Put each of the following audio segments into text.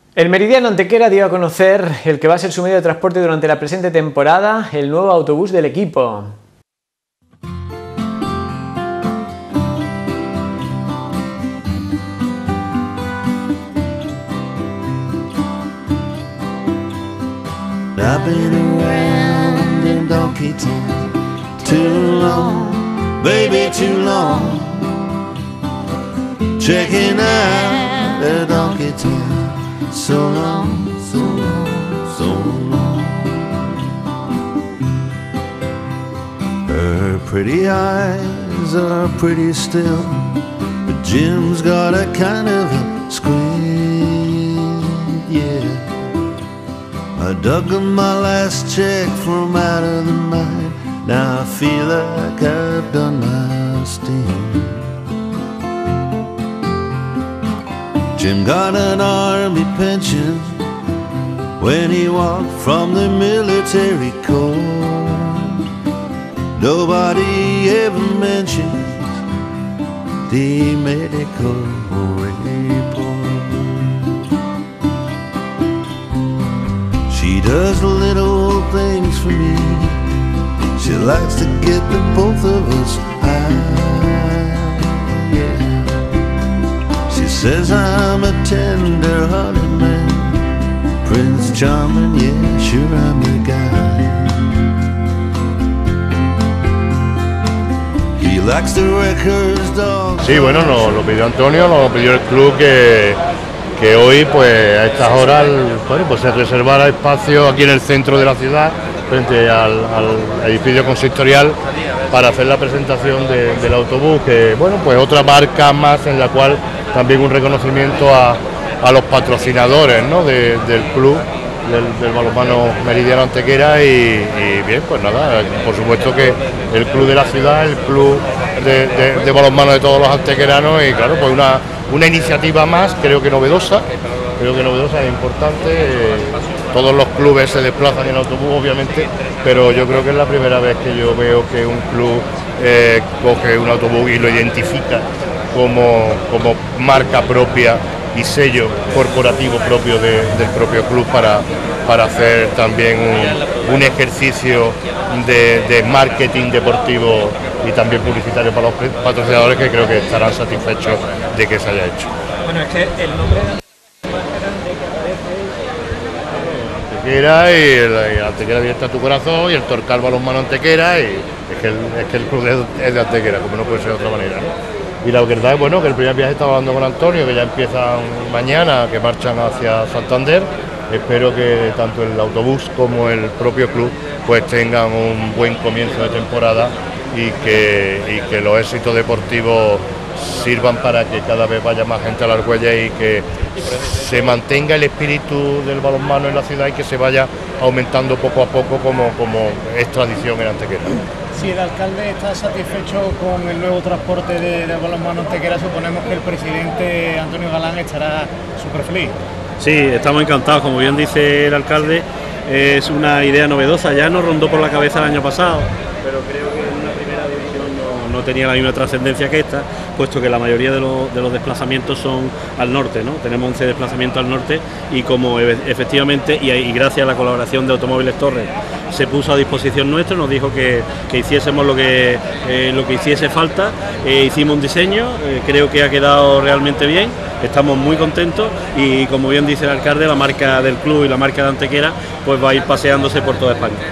El Meridiano Antequera dio a conocer el que va a ser su medio de transporte durante la presente temporada, el nuevo autobús del equipo. I've been around in Donkey Town too long, baby, too long. Checking out at Donkey Town so long, so long, so long. Her pretty eyes are pretty still, but Jim's got a kind of a squint, yeah. I dug up my last check from out of the night. Now I feel like I've done my stint. Jim got an army pension when he walked from the military corps. Nobody ever mentions the medical report. She does little things for me. She likes to get the both of us high, yeah. She says I'm a tender-hearted man, Prince Charming, yeah, sure I'm the guy. He likes the records, dogs. Sí, bueno, lo pidió Antonio, lo pidió el club que hoy, pues a estas horas, pues se reservara espacio aquí en el centro de la ciudad, frente al edificio consistorial, para hacer la presentación del autobús, que bueno, pues otra marca más en la cual también un reconocimiento a los patrocinadores, ¿no?, del club, del balonmano Meridiano Antequera y bien, pues nada, por supuesto que el club de la ciudad, el club de balonmano de todos los antequeranos y claro, pues una iniciativa más, creo que novedosa e importante. Todos los clubes se desplazan en autobús, obviamente, pero yo creo que es la primera vez que yo veo que un club coge un autobús y lo identifica como marca propia y sello corporativo propio del propio club para hacer también un ejercicio de marketing deportivo y también publicitario para los patrocinadores, que creo que estarán satisfechos de que se haya hecho. Bueno, es que el nombre Antequera y el Antequera abierta a tu corazón y el Torcal Balonmano Antequera y es que el club es de Antequera, como no puede ser de otra manera, ¿no? Y la verdad es bueno que el primer viaje estaba hablando con Antonio, que ya empiezan mañana, que marchan hacia Santander. Espero que tanto el autobús como el propio club pues tengan un buen comienzo de temporada y que los éxitos deportivos sirvan para que cada vez vaya más gente a la Argüelles y que se mantenga el espíritu del balonmano en la ciudad y que se vaya aumentando poco a poco como es tradición en Antequera. Si el alcalde está satisfecho con el nuevo transporte de balonmano Antequera, suponemos que el presidente Antonio Galán estará súper feliz. Sí, estamos encantados, como bien dice el alcalde, es una idea novedosa, ya nos rondó por la cabeza el año pasado, pero creo que en una primera división no tenía la misma trascendencia que esta, puesto que la mayoría de los desplazamientos son al norte, ¿no? Tenemos 11 desplazamientos al norte y como efectivamente, y gracias a la colaboración de Automóviles Torres, se puso a disposición nuestro, nos dijo que hiciésemos lo que hiciese falta, hicimos un diseño, creo que ha quedado realmente bien, estamos muy contentos y como bien dice el alcalde, la marca del club y la marca de Antequera pues va a ir paseándose por toda España.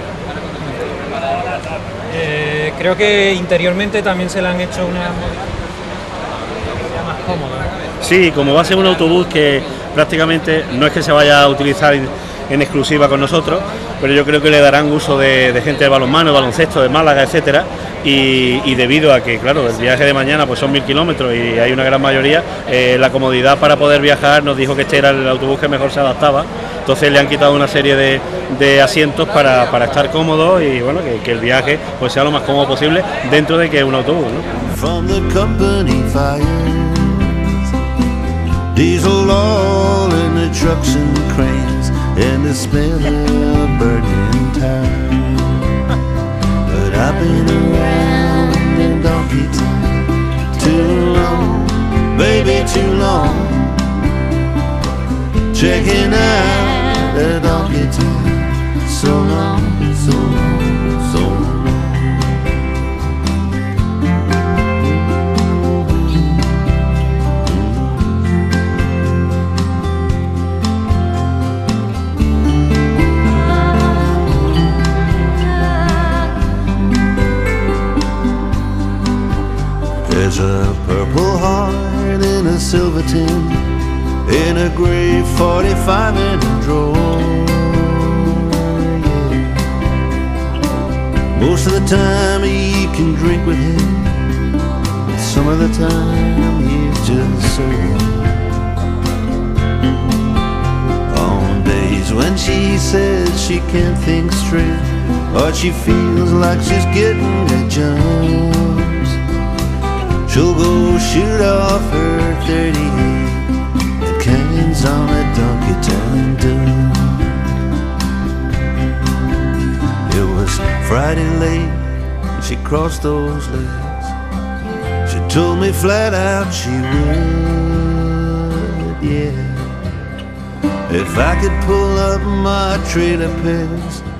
Creo que interiormente también se le han hecho una más cómoda. Sí, como va a ser un autobús que prácticamente no es que se vaya a utilizar en exclusiva con nosotros, pero yo creo que le darán uso de gente de balonmano, baloncesto, de Málaga, etcétera, y debido a que, claro, el viaje de mañana pues son 1000 kilómetros y hay una gran mayoría, la comodidad para poder viajar nos dijo que este era el autobús que mejor se adaptaba, entonces le han quitado una serie de asientos para estar cómodos y bueno, que el viaje pues sea lo más cómodo posible dentro de que es un autobús, ¿no? From the company fires, diesel all in the trucks and cranes, and the smell of burning tires. But I've been around in Donkey Town too long, baby, too long. checking out a donkey town. So long, so long, so long. There's a purple heart in a silver tin, in a gray 45 in a drawer. Yeah. Most of the time he can drink with him, but some of the time he's just sore. On days when she says she can't think straight, or she feels like she's getting the jumps, she'll go shoot off her 38 and cans on a donkey town dump. It was Friday late and she crossed those legs. She told me flat out she would, yeah. If I could pull up my trailer pegs